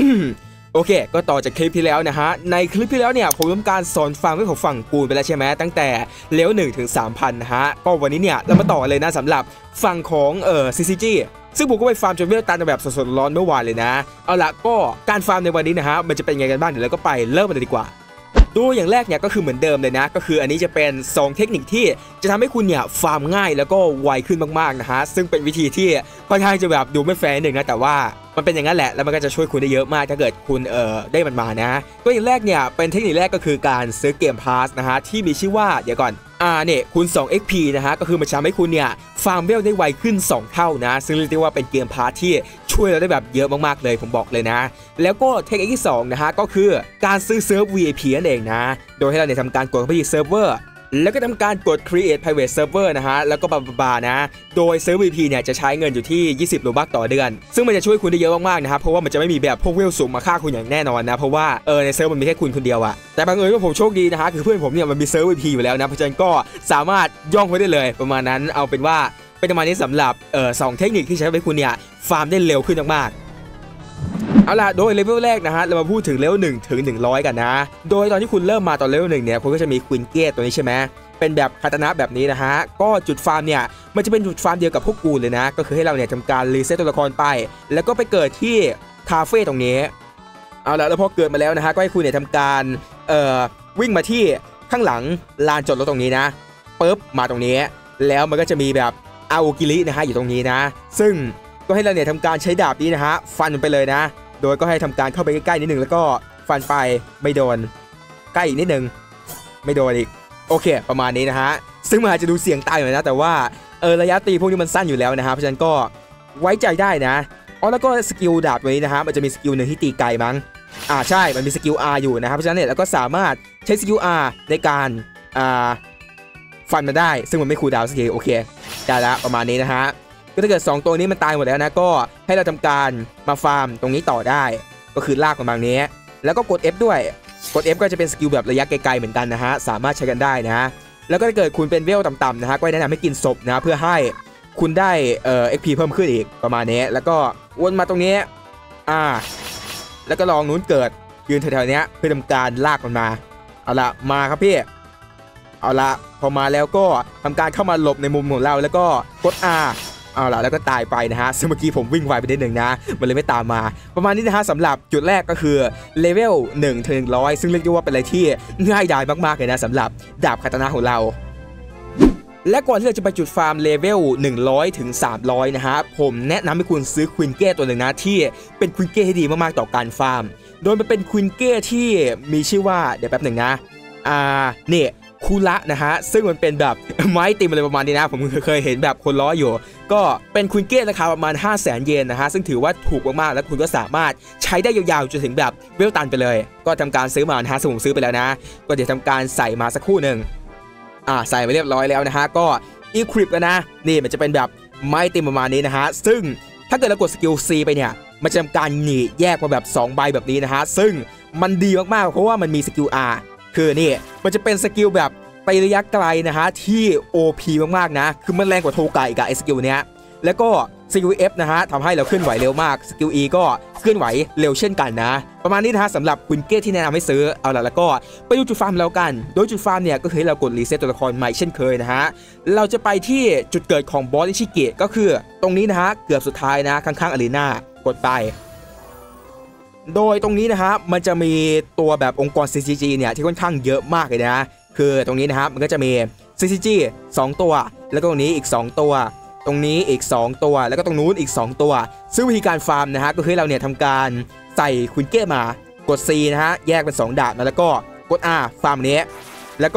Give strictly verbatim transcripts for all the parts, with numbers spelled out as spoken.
โอเคก็ต่อจากคลิปที่แล้วนะฮะในคลิปที่แล้วเนี่ยผมทำการสอนฟังไม่ของฝั่งกูนไปแล้วใช่ไหมตั้งแต่เลเวลหนึ่งถึงสามพันนะฮะก็วันนี้เนี่ยเรามาต่อเลยนะสำหรับฝั่งของเอ่อ ซี ซี จี ซึ่งผมก็ไปฟาร์มจนเวลตันแบบสดๆร้อนเมื่อวานเลยนะเอาละก็การฟาร์มในวันนี้นะฮะมันจะเป็นไงกันบ้างเดี๋ยวเราก็ไปเริ่มกันเลยดีกว่าดูอย่างแรกเนี่ยก็คือเหมือนเดิมเลยนะก็คืออันนี้จะเป็นสองเทคนิคที่จะทำให้คุณเนี่ยฟาร์มง่ายแล้วก็ไวขึ้นมากๆนะฮะซึ่งเป็นวิธีที่ค่อนข้างจะแบบดูไม่แฟร์หนึ่งนะแต่ว่ามันเป็นอย่างนั้นแหละแล้วมันก็จะช่วยคุณได้เยอะมากถ้าเกิดคุณเอ่อได้มันมานะตัวอย่างแรกเนี่ยเป็นเทคนิคแรกก็คือการซื้อเกมพาสนะฮะที่มีชื่อว่าเดี๋ยวก่อนอ่าเนี่ยคุณสอง เอ็กซ์ พี นะฮะก็คือมันจะทำให้คุณเนี่ยฟาร์มเวลได้ไวขึ้นสองเท่านะซึ่งเรียกได้ว่าเป็นเกมพาสที่ช่วยเราได้แบบเยอะมากๆเลยผมบอกเลยนะแล้วก็เทคนิคที่สองนะฮะก็คือการซื้อเซิร์ฟ วี ไอ พี นั่นเองนะโดยให้เราเนี่ยทำการกดเข้าไปที่เซิร์ฟเวอร์แล้วก็ทำการกด create private server นะฮะแล้วก็บาบานะโดยเซิร์ฟ วี ไอ พี เนี่ยจะใช้เงินอยู่ที่ยี่สิบโลบัคต่อเดือนซึ่งมันจะช่วยคุณได้เยอะมากๆนะครับเพราะว่ามันจะไม่มีแบบพวกเวลสูงมาฆ่าคุณอย่างแน่นอนนะเพราะว่าเออในเซิร์ฟมันมีแค่คุณคนเดียวอะแต่บังเอิญว่าผมโชคดีนะฮะคือเพื่อนผมเนี่ยมันมีเซิร์ฟ วี ไอ พี อยู่แล้วนะเพราะฉะนั้นก็สามารถย่องไปได้เลยประมาณนั้นเอาเป็นว่าเป็นประมาณนี้สำหรับเออสองเทคนิคที่ใช้ให้คุณเนี่ยฟาร์มได้เร็วขึ้นมากๆเอาล่ะโดยเลเวลแรกนะฮะเรามาพูดถึงเลเวลหนึ่งถึงหนึ่งร้อยกันนะโดยตอนที่คุณเริ่มมาตอนเลเวลหนึ่งเนี่ยคุณก็จะมีควินเกตตัวนี้ใช่ไหมเป็นแบบคาตานะแบบนี้นะฮะก็จุดฟาร์มเนี่ยมันจะเป็นจุดฟาร์มเดียวกับพวกกูเลยนะก็คือให้เราเนี่ยทำการรีเซ็ตตัวละครไปแล้วก็ไปเกิดที่คาเฟ่ตรงนี้เอาละแล้วพอเกิดมาแล้วนะฮะก็ให้คุณเนี่ยทำการเอ่อวิ่งมาที่ข้างหลังลานจอดรถตรงนี้นะปึ๊บมาตรงนี้แล้วมันก็จะมีแบบอาโอกิรินะฮะอยู่ตรงนี้นะซึ่งก็ให้เราเนี่ยทำการใช้ดาบนี้นะฮะฟันมันไปเลยนะโดยก็ให้ทำการเข้าไปใกล้ๆนิดนึงแล้วก็ฟันไปไม่โดนใกล้อีกนิดนึงไม่โดนอีกโอเคประมาณนี้นะฮะซึ่งมันอาจจะดูเสี่ยงตายหน่อยนะแต่ว่าเออระยะตีพวกนี้มันสั้นอยู่แล้วนะฮะเพราะฉะนั้นก็ไว้ใจได้นะอ๋อแล้วก็สกิลดาบตัวนี้นะฮะมันจะมีสกิลหนึ่งที่ตีไกลมั้งอ่าใช่มันมีสกิล R อยู่นะครับเพราะฉะนั้นเนี่ยเราก็สามารถใช้สกิล R ในการอ่าฟันมันได้ซึ่งมันไม่คูลดาวน์สกิลโอเคได้แล้วประมาณนี้นะฮะก็ถ้าเกิดสองตัวนี้มันตายหมดแล้วนะก็ให้เราทำการมาฟาร์มตรงนี้ต่อได้ก็คือลากมันบางนี้แล้วก็กด F ด้วยกด F ก็จะเป็นสกิลแบบระยะไกลๆเหมือนกันนะฮะสามารถใช้กันได้นะแล้วก็ถ้าเกิดคุณเป็นเวลต่ำๆนะฮะก็แนะนำให้กินศพนะเพื่อให้คุณได้เอ่อ เอ็กซ์ พี เพิ่มขึ้นอีกประมาณนี้แล้วก็วนมาตรงนี้อ่าแล้วก็ลองนู้นเกิดยืนแถวๆนี้เพื่อทำการลากมันมาเอาละมาครับพี่เอาละพอมาแล้วก็ทำการเข้ามาหลบในมุมของเราแล้วก็กด Rเอาล่ะแล้วก็ตายไปนะฮะซึ่งเมื่อกี้ผมวิ่งไวไปนิดหนึ่งนะมันเลยไม่ตามมาประมาณนี้นะฮะสำหรับจุดแรกก็คือเลเวลหนึ่งถึงหนึ่งร้อยซึ่งเรียกได้ว่าเป็นอะไรที่ง่ายดายมากๆเลยนะสำหรับดาบคาตานะของเราและก่อนที่เราจะไปจุดฟาร์มเลเวลหนึ่งร้อยถึงสามร้อยนะฮะผมแนะนำให้คุณซื้อควินเก้ตัวหนึ่งนะที่เป็นควินเก้ที่ดีมากๆต่อการฟาร์มโดยมันเป็นควินเก้ที่มีชื่อว่าเดี๋ยวแป๊บหนึ่งนะอ่านี่คูละนะฮะซึ่งมันเป็นแบบไม้ติมอะไรประมาณนี้นะผมเคยเห็นแบบคนล้ออยู่ก็เป็นควินเก้ราคาประมาณ ห้าแสน เยนนะฮะซึ่งถือว่าถูกมากๆแล้วคุณก็สามารถใช้ได้ยาวๆจนถึงแบบเวลตันไปเลยก็ทำการซื้อมานะฮะซึ่งผมซื้อไปแล้วนะก็เดี๋ยวทำการใส่มาสักครู่หนึ่งอ่าใส่ไปเรียบร้อยแล้วนะฮะก็อีคริปกันนะนี่มันจะเป็นแบบไม้ติมประมาณนี้นะฮะซึ่งถ้าเกิดเรากดสกิล C ไปเนี่ยมันจะทำการหนีแยกมาแบบสองใบแบบนี้นะฮะซึ่งมันดีมากๆเพราะว่ามันมีสกิล R คือนี่มันจะเป็นสกิลแบบไประยะไกลนะฮะที่ โอ พี มากๆนะคือมันแรงกว่าโทกะอีกอะไอสกิลเนี้ยแล้วก็สกิล F นะฮะทำให้เราเคลื่อนไหวเร็วมากสกิล E ก็เคลื่อนไหวเร็วเช่นกันนะประมาณนี้นะฮะสำหรับควินเก้ที่แนะนำให้ซื้อเอาล่ะแล้วก็ไปดูจุดฟาร์มแล้วกันโดยจุดฟาร์มเนี่ยก็คือให้เรากดรีเซ็ตตัวละครใหม่เช่นเคยนะฮะเราจะไปที่จุดเกิดของบอสอิชิเกะก็คือตรงนี้นะฮะเกือบสุดท้ายนะข้างๆอารีนากดไปโดยตรงนี้นะฮะมันจะมีตัวแบบองค์กร ซี ซี จี เนี่ยที่ค่อนข้างเยอะมากเลยนะคือตรงนี้นะครับมันก็จะมี ซี ซี จี สองตัวแล้วก็ตรงนี้อีกสองตัวตรงนี้อีกสองตัวแล้วก็ตรงนู้นอีกสองตัวซึ่งวิธีการฟาร์มนะฮะก็คือเราเนี่ยทำการใส่ควินเก้มากด C นะฮะแยกเป็นสองดาบแล้วก็กด R ฟาร์มนี้แล้วก็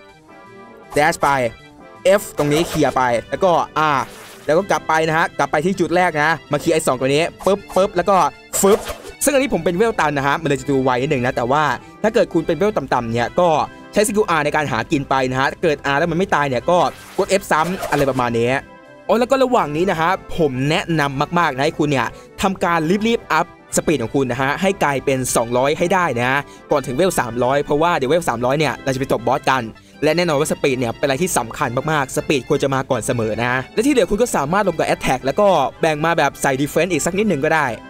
dash ไป F ตรงนี้เคลียร์ไปแล้วก็ R แล้วก็กลับไปนะฮะกลับไปที่จุดแรกนะมาเคลียร์ไอ้สองตัวนี้ปึ๊บปึ๊บแล้วก็ฟึบซึ่งอันนี้ผมเป็นเวลตันนะฮะมันเลยจะดูไวนิดหนึ่งนะแต่ว่าถ้าเกิดคุณเป็นเวลต่ำๆเนี่ยก็ใช้สกิล R ในการหากินไปนะฮะถ้าเกิด R แล้วมันไม่ตายเนี่ยก็กด F ซ้ำอะไรประมาณนี้อ๋อแล้วก็ระหว่างนี้นะฮะผมแนะนำมากๆนะให้คุณเนี่ยทำการรีบๆอัพสปีดของคุณนะฮะให้กลายเป็นสองร้อยให้ได้นะก่อนถึงเวลสามร้อยเพราะว่าเดี๋ยวเวลสามร้อยเนี่ยเราจะไปตบบอสกันและแน่นอนว่าสปีดเนี่ยเป็นอะไรที่สำคัญมากๆสปีดควรจะมาก่อนเสมอนะและที่เหลือคุณก็สามารถลงกับแอตแทกแล้วก็แบ่งมาแบบใส่ดีเฟนส์อีกสักนิดหนึ่งก็ได้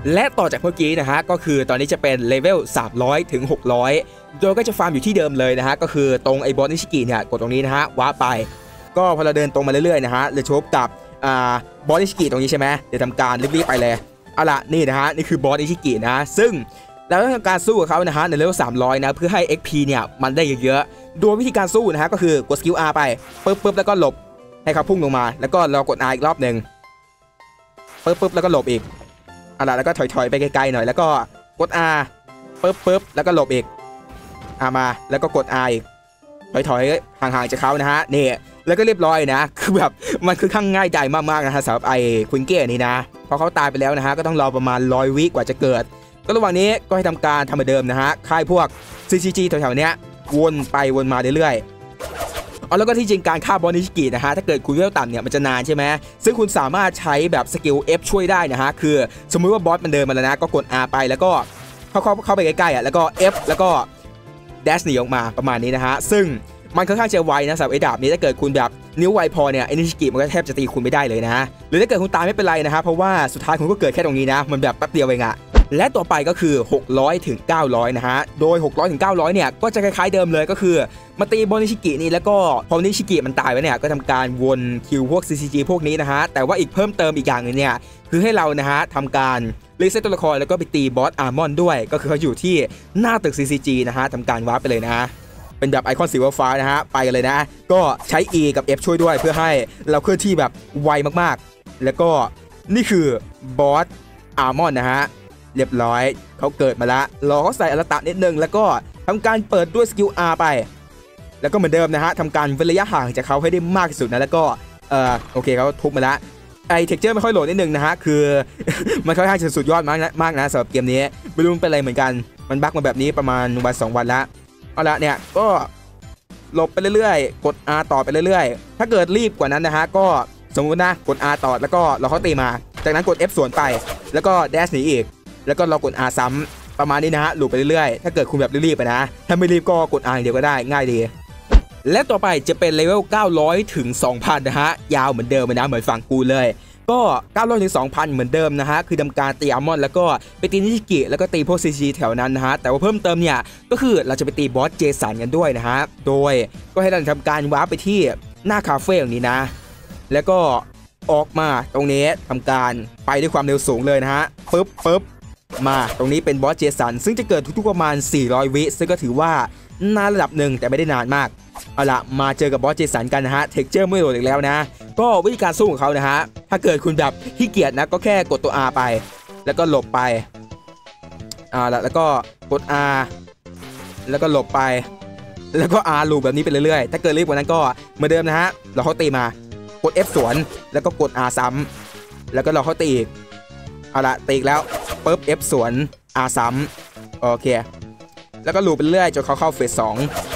และต่อจากเมื่อกี้นะฮะก็คือตอนนี้จะเป็นเลเวลสามร้อยถึงหกร้อยโดยก็จะฟาร์มอยู่ที่เดิมเลยนะฮะก็คือตรงไอ้บอสนิชิกิเนี่ยกดตรงนี้นะฮะว้าไปก็พอเราเดินตรงมาเรื่อยๆนะฮะเลยชบกับอ่าบอสนิชิกิตรงนี้ใช่ไหมเดี๋ยวทำการรีบๆไปเลยเอาล่ะนี่นะฮะนี่คือบอสนิชิกินะซึ่งเราต้องทำการสู้กับเขานะฮะในเลเวลสามร้อยนะเพื่อให้ เอ็กซ์ พี เนี่ยมันได้เยอะๆโดยวิธีการสู้นะฮะก็คือกดสกิล R ไปปึ๊บปึ๊บแล้วก็หลบให้เขาพุ่งลงมาแล้วก็เรากด R อีกรอบหนึ่งปึ๊บปึ๊บแล้วก็หลบอีกเอาล่ะแล้วก็ถอยๆไปไกลๆหน่อยแล้วก็กด R ปึ๊บปึ๊บแล้วก็หลบอีกอามาแล้วก็กด R อีกถอยๆห่างๆจากเขานะฮะนี่แล้วก็เรียบร้อยนะคือแบบมันคือข้างง่ายใจมากๆนะฮะสำหรับไอ้ควินเก้นี่นะพอเขาตายไปแล้วนะฮะก็ต้องรอประมาณร้อยวิกว่าจะเกิดก็ระหว่างนี้ก็ให้ทำการทำเหมือนเดิมนะฮะค่ายพวก ซี ซี จี แถวๆเนี้ยวนไปวนมาเรื่อยๆเอาแล้วก็ที่จริงการฆ่าบอสนิชิกินะฮะถ้าเกิดคุณเลเวลต่ำเนี่ยมันจะนานใช่ไหมซึ่งคุณสามารถใช้แบบสกิล F ช่วยได้นะฮะคือสมมุติว่าบอสมันเดินมาแล้วนะก็กด R ไปแล้วก็เข้าเข้าเข้าไปใกล้ๆอ่ะแล้วก็ F แล้วก็ dash หนีออกมาประมาณนี้นะฮะซึ่งมันค่อนข้างจะไวนะสำหรับไอ้ดาบนี้ถ้าเกิดคุณแบบนิ้วไวพอเนี่ยไอ้นิชิกิมันก็แทบจะตีคุณไม่ได้เลยนะหรือถ้าเกิดคุณตายไม่เป็นไรนะฮะเพราะว่าสุดท้ายคุณก็เกิดแค่ตรงนี้นะมันแบบแป๊บเดียวเองอะและต่อไปก็คือหกร้อยถึงเก้าร้อยนะฮะโดยหกร้อยถึงเก้าร้อยเนี่ยก็จะคล้ายๆเดิมเลยก็คือมาตีบอลนิชิกินี่แล้วก็พอนิชิกิมันตายไปเนี่ยก็ทำการวนคิวพวก ซี ซี จี พวกนี้นะฮะแต่ว่าอีกเพิ่มเติมอีกอย่างนึงเนี่ยคือให้เรานะฮะทำการรีเซ็ตตัวละครแล้วก็ไปตีบอสอาร์มอนด้วยก็คือเขาอยู่ที่หน้าตึก ซี ซี จี นะฮะทำการวาร์ปไปเลยนะเป็นแบบไอคอนสีฟ้านะฮะไปกันเลยนะก็ใช้ E กับ F ช่วยด้วยเพื่อให้เราเคลื่อนที่แบบไวมากๆแล้วก็นี่คือบอสอาร์มอนนะฮะเรียบร้อยเขาเกิดมาแล้วรอเขาใส่อลตะนิดนึงแล้วก็ทำการเปิดด้วยสกิล R ไปแล้วก็เหมือนเดิมนะฮะทำการเว้นระยะห่างจากเขาให้ได้มากที่สุดนะแล้วก็เออโอเคเขาทุบมาแล้วไอเท็กเจอร์ไม่ค่อยโหลดนิดนึงนะฮะคือ มันค่อนข้างจะสุดยอดมากนะมากนะสำหรับเกมนี้ไม่รู้มันเป็นอะไรเหมือนกันมันบั๊กมาแบบนี้ประมาณวันสองวันแล้วเอาละเนี่ยก็หลบไปเรื่อยๆกด R ต่อไปเรื่อยๆถ้าเกิดรีบกว่านั้นนะฮะก็สมมตินะกด R ต่อแล้วก็เราเขาตีมาจากนั้นกด F สวนไปแล้วก็แดชหนีอีกแล้วก็เรากด R ซ้ำประมาณนี้นะฮะหลุดไปเรื่อยๆถ้าเกิดคุณแบบรีบๆไปนะถ้าไม่รีบก็กด R เดียวก็ได้ง่ายดีและต่อไปจะเป็นเลเวลเก้าร้อยถึง สองพัน นะฮะยาวเหมือนเดิมนะเหมือนฝั่งกูเลยก็เก้าร้อยถึง สองพัน เหมือนเดิมนะฮะคือทำการตีอาร์มอนแล้วก็ไปตีนิชิกิแล้วก็ตีพวก ซี ซี แถวนั้นนะฮะแต่ว่าเพิ่มเติมเนี่ยก็คือเราจะไปตีบอสเจสันกันด้วยนะฮะโดยก็ให้เราทำการวาร์ปไปที่หน้าคาเฟ่อย่างนี้นะแล้วก็ออกมาตรงนี้ทำการไปด้วยความเร็วสูงเลยนะฮะปึ๊บปึ๊บมาตรงนี้เป็นบอสเจสันซึ่งจะเกิดทุกๆประมาณสี่ร้อยวิซึ่งก็ถือว่านานระดับหนึ่งแต่ไม่ได้นานมากเอาละมาเจอกับบอสเจสันกันนะฮะเท็กเจอร์ไม่โหลดอีกแล้วนะก็วิธีการสู้ของเขานะฮะถ้าเกิดคุณแบบขี้เกียจนะก็แค่กดตัว R ไปแล้วก็หลบไปอ่าแล้วก็กด R แล้วก็หลบไปแล้วก็ R ลูปแบบนี้ไปเรื่อยๆถ้าเกิดรีบกว่านั้นก็เหมือนเดิมนะฮะเราเขาตีมากด F สวนแล้วก็กด R ซ้ำแล้วก็เราเขาตีอีกเอาละตีอีกแล้วปึ๊บ F สวน R ซ้ำโอเคแล้วก็ลูปไปเรื่อยจนเขาเข้าเฟสสอง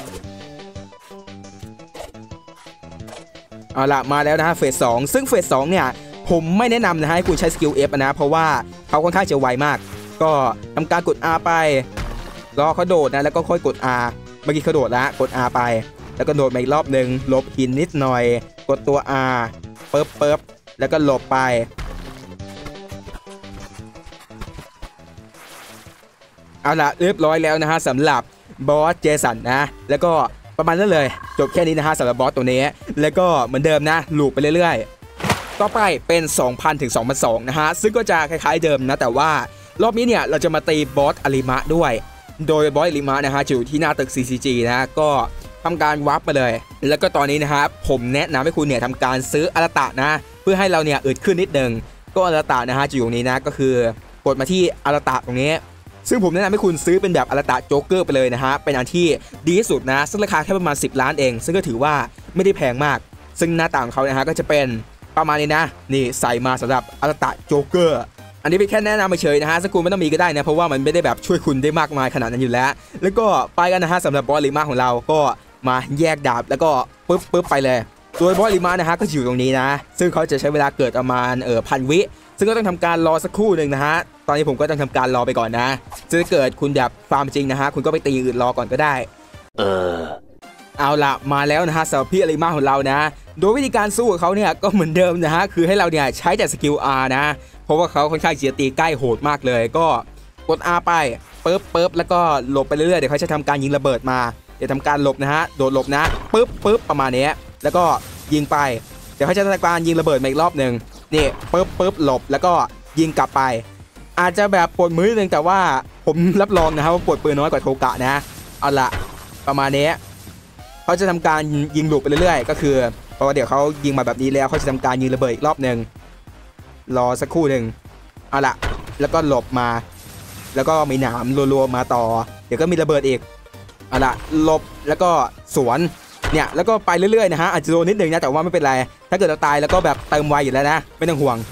เอาละมาแล้วนะฮะเฟสสองซึ่งเฟสสองเนี่ยผมไม่แนะนำนะฮะให้คุณใช้สกิล F นะเพราะว่าเขาค่อนข้างจะไวมากก็ทำการกด R ไปรอเขาโดดนะแล้วก็ค่อยกด R เมื่อกี้เขาโดดแล้วกด R ไปแล้วก็โดดมาอีกรอบหนึ่งหลบหินนิดหน่อยกดตัว R ปึ๊บปึ๊บแล้วก็หลบไปเอาละเรียบร้อยแล้วนะฮะสำหรับบอสเจสันนะแล้วก็ประมาณนั้นเลยจบแค่นี้นะฮะสำหรับบอสตัวนี้แล้วก็เหมือนเดิมนะลูปไปเรื่อยๆต่อไปเป็น สองพัน ถึง สองพันสองร้อย นะฮะซึ่งก็จะคล้ายๆเดิมนะแต่ว่ารอบนี้เนี่ยเราจะมาตีบอสอาริมะด้วยโดยบอสอาริมะนะฮะอยู่ที่หน้าตึก ซี ซี จี นะก็ทำการวาร์ปไปเลยแล้วก็ตอนนี้นะฮะผมแนะนำให้คุณเนี่ยทำการซื้ออลตะนะเพื่อให้เราเนี่ยอึดขึ้นนิดนึงก็อลตะนะฮะจะอยู่ตรงนี้นะก็คือกดมาที่อลตะตรงนี้ซึ่งผมแนะนำให้คุณซื้อเป็นแบบอลตะโจ๊กเกอร์ไปเลยนะฮะเป็นอันที่ดีที่สุดนะซึ่งราคาแค่ประมาณสิบล้านเองซึ่งก็ถือว่าไม่ได้แพงมากซึ่งหน้าตาของเขานะฮะก็จะเป็นประมาณนี้นะนี่ใส่มาสำหรับอลตะโจ๊กเกอร์อันนี้เป็นแค่แนะนำเฉยๆนะฮะซึ่งคุณไม่ต้องมีก็ได้นะเพราะว่ามันไม่ได้แบบช่วยคุณได้มากมายขนาดนั้นอยู่แล้วแล้วก็ไปกันนะฮะสำหรับบอสลิมาของเราก็มาแยกดาบแล้วก็ปึ๊บปึ๊บไปเลยโดยบอสลิมานะฮะก็อยู่ตรงนี้นะซึ่งเขาจะใช้เวลาเกิดประมาณเออพันวิซึ่งก็ต้องทำการรอสักครู่หนึ่งนะฮะตอนนี้ผมก็ต้องทำการรอไปก่อนนะจะเกิดคุณแบบฟาร์มจริงนะฮะคุณก็ไปตีอื่นรอก่อนก็ได้เออเอาละมาแล้วนะฮะสำหรับพี่อาริมาของเรานะโดยวิธีการสู้ของเขาเนี่ยก็เหมือนเดิมนะฮะคือให้เราเนี่ยใช้แต่สกิล R นะเพราะว่าเขาค่อนข้างจะตีใกล้โหดมากเลยก็กด R ไปปึ๊บปึ๊บแล้วก็หลบไปเรื่อยๆเดี๋ยวเขาจะทำการยิงระเบิดมาเดี๋ยวทำการหลบนะฮะโดดหลบนะปึ๊บปึ๊บประมาณนี้แล้วก็ยิงไปเดี๋ยวเขาจะทำการยิงระเบิดมาอีกรอบหนึ่งนี่ปึ๊บปึ๊บหลบแล้วก็ยิงกลับไปอาจจะแบบปวดมือนึงแต่ว่าผมรับรองนะครับว่าปวดปืนน้อยกว่าโทกะนะเอาละประมาณนี้เขาจะทำการยิงหลุดไปเรื่อยๆก็คือเพราะว่าเดี๋ยวเขายิงมาแบบนี้แล้วเขาจะทำการยิงระเบิดอีกรอบหนึ่งรอสักครู่หนึ่งเอาละแล้วก็หลบมาแล้วก็มีหนามรัวๆมาต่อเดี๋ยวก็มีระเบิดอีกเอาละหลบแล้วก็สวนเนี่ยแล้วก็ไปเรื่อยๆนะฮะอาจจะโดนนิดนึงนะแต่ว่าไม่เป็นไรถ้าเกิดเราตายแล้วก็แบบเติมไวอยู่แล้วนะไม่ต้องห่วง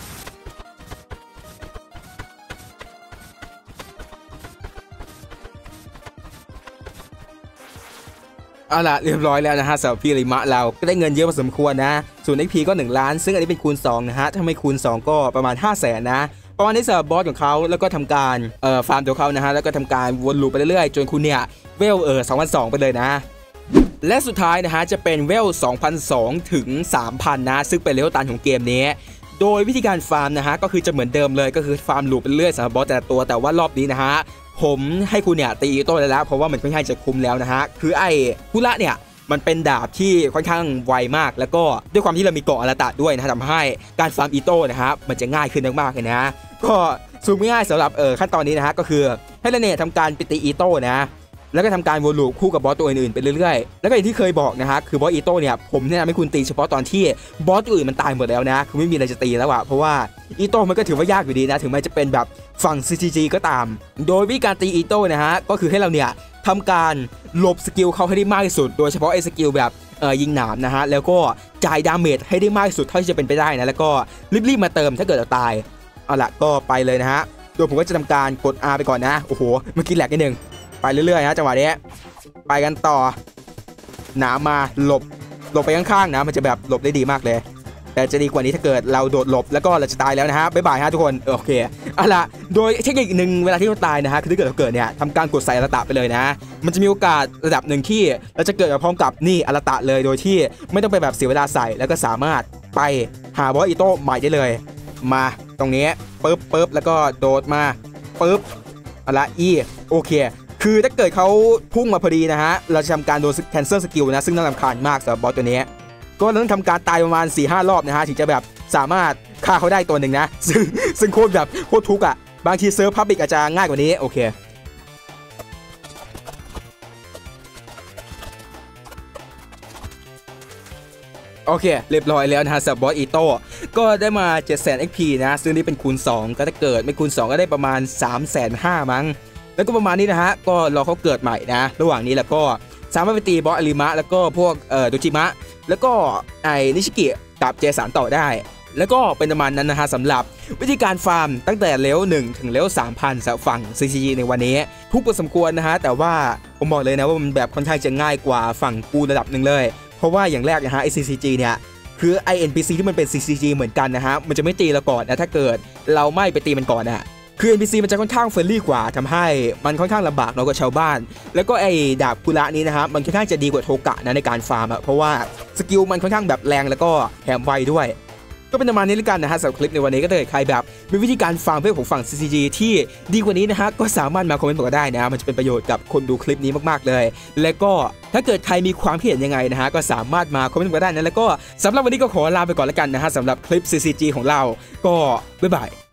เอาล่ะเรียบร้อยแล้วนะฮะสำหรับพี่ริมะเราก็ได้เงินเยอะพอสมควรนะส่วน เอ็ก พี ก็หนึ่งล้านซึ่งอันนี้เป็นคูณสองนะฮะถ้าไม่คูณสองก็ประมาณ ห้าแสน นะประมาณนี้สำหรับบอสของเขาแล้วก็ทำการเอ่อฟาร์มตัวเขานะฮะแล้วก็ทำการวนลูปไปเรื่อยๆจนคุณเนี่ยเวลเออสองพันสองไปเลยนะและสุดท้ายนะฮะจะเป็นเวล สองพันสอง ถึง สามพัน นะซึ่งเป็นเลเวลตันของเกมนี้โดยวิธีการฟาร์มนะฮะก็คือจะเหมือนเดิมเลยก็คือฟาร์มลูปไปเรื่อยสำหรับบอสแต่ละตัวแต่ว่ารอบนี้นะฮะผมให้คุณเนี่ยตีโต้เลยแล้วเพราะว่ามันค่อนข้างจะคุ้มแล้วนะฮะคือไอ้คุระเนี่ยมันเป็นดาบที่ค่อนข้างไวมากแล้วก็ด้วยความที่เรามีเกาะอรตะด้วยนะทำให้การฟาร์มอีโต้นะฮะมันจะง่ายขึ้นมากๆเลยนะก็สูงง่ายสำหรับเออขั้นตอนนี้นะฮะก็คือให้เราเนี่ยทำการปิตีอีโต้นะแล้วก็ทำการวนลูปคู่กับบอสตัวอื่นๆไปเรื่อยๆแล้วก็อย่างที่เคยบอกนะฮะคือบอสอีโต้เนี่ยผมแนะนำให้คุณตีเฉพาะตอนที่บอสตัวอื่นมันตายหมดแล้วนะคือไม่มีอะไรจะตีแล้วอะเพราะว่าอีโต้มันก็ถือว่ายากอยู่ดีนะถึงแม้จะเป็นแบบฝั่ง ซี ซี จี ก็ตามโดยวิธีการตีอีโต้นะฮะก็คือให้เราเนี่ยทำการหลบสกิลเขาให้ได้มากที่สุดโดยเฉพาะไอ้สกิลแบบเอ่อยิงหนามนะฮะแล้วก็จ่ายดาเมจให้ได้มากที่สุดเท่าที่จะเป็นไปได้นะแล้วก็รีบๆมาเติมถ้าเกิดเราตายเอาละก็ไปเลยนะฮะโดยผมก็จะทำการกด R ไปก่อนนะโอ้โหเมื่อกี้แหลกนิดนึงไปเรื่อยๆนะจังหวะนี้ไปกันต่อหนามมาหลบหลบไปข้างๆนะมันจะแบบหลบได้ดีมากเลยแต่จะดีกว่านี้ถ้าเกิดเราโดดหลบแล้วก็เราจะตายแล้วนะฮะบ๊ายบายฮะทุกคนโอเคเอาล่ะโดยเทคนิคหนึ่งเวลาที่เราตายนะฮะคือถ้าเกิดเราเกิดเนี่ยทำการกดใส่อรตะไปเลยนะมันจะมีโอกาสระดับหนึ่งที่เราจะเกิดมาพร้อมกับนี่อรตะเลยโดยที่ไม่ต้องไปแบบเสียเวลาใส่แล้วก็สามารถไปหาบอสอีโต้ใหม่ได้เลยมาตรงนี้ปึ๊บปึ๊บแล้วก็โดดมาปึ๊บเอาละอีโอเคคือถ้าเกิดเขาพุ่งมาพอดีนะฮะเราจะทำการโดนแคนเซิลสกิลนะซึ่งน่ารำคาญมากสำหรับบอสตัวนี้ก็ต้องทำการตายประมาณ สี่ห้า รอบนะฮะถึงจะแบบสามารถฆ่าเขาได้ตัวหนึ่งนะซึ่งซึ่งโคตรแบบโคตรทุกข์อ่ะบางทีเซิร์ฟพับบิกอาจจะง่ายกว่านี้โอเคโอเคเรียบร้อยแล้วนะฮะสำหรับบอสอีโต้ก็ได้มา เจ็ดแสน เอ็ก พี นะซึ่งนี่เป็นคูณสองก็ถ้าเกิดไม่คูณสองก็ได้ประมาณ สามแสนห้า มั้งแล้วก็ประมาณนี้นะฮะก็รอเขาเกิดใหม่นะระหว่างนี้แล้วก็สามารถไปตีบอสอริมะแล้วก็พวกเอ่อโดจิมะแล้วก็ไอ้นิชิกิกับเจสันต่อได้แล้วก็เป็นประมาณนั้นนะฮะสำหรับวิธีการฟาร์มตั้งแต่เลเวลหนึ่งถึงเลเวล สามพัน สำหรับฝั่ง ซี ซี จี ในวันนี้ทุกพอสมควรนะฮะแต่ว่าผมบอกเลยนะว่ามันแบบค่อนข้างจะง่ายกว่าฝั่งกูระดับหนึ่งเลยเพราะว่าอย่างแรกนะฮะไอ ซี ซี จี เนี่ยคือไอ เอ็น พี ซี ที่มันเป็น ซี ซี จี เหมือนกันนะฮะมันจะไม่ตีเราก่อนนะถ้าเกิดเราไม่ไปตีมันก่อนนะคือ เอ็น พี ซี มันจะค่อนข้างเฟรนลี่กว่าทำให้มันค่อนข้างลำบากน้อยกว่าชาวบ้านแล้วก็ไอ้ดาบคุระนี้นะฮะมันค่อนข้างจะดีกว่าโทกะนะในการฟาร์มอะเพราะว่าสกิลมันค่อนข้างแบบแรงแล้วก็แถมไวด้วยก็เป็นประมาณนี้แล้วกันนะฮะสำหรับคลิปในวันนี้ก็เลยใครแบบมีวิธีการฟาร์มเพื่อของฝั่ง ซี ซี จี ที่ดีกว่านี้นะฮะก็สามารถมาคอมเมนต์บอกได้นะมันจะเป็นประโยชน์กับคนดูคลิปนี้มากๆเลยและก็ถ้าเกิดใครมีความคิดเห็นยังไงนะฮะก็สามารถมาคอมเมนต์บอกได้นะแล้วก็สำหรับวันนี้ก็ขอลาไปก่อนแล้วกันนะฮะสำหรับคลิป ซี ซี จี ของเราก็บ๊ายบาย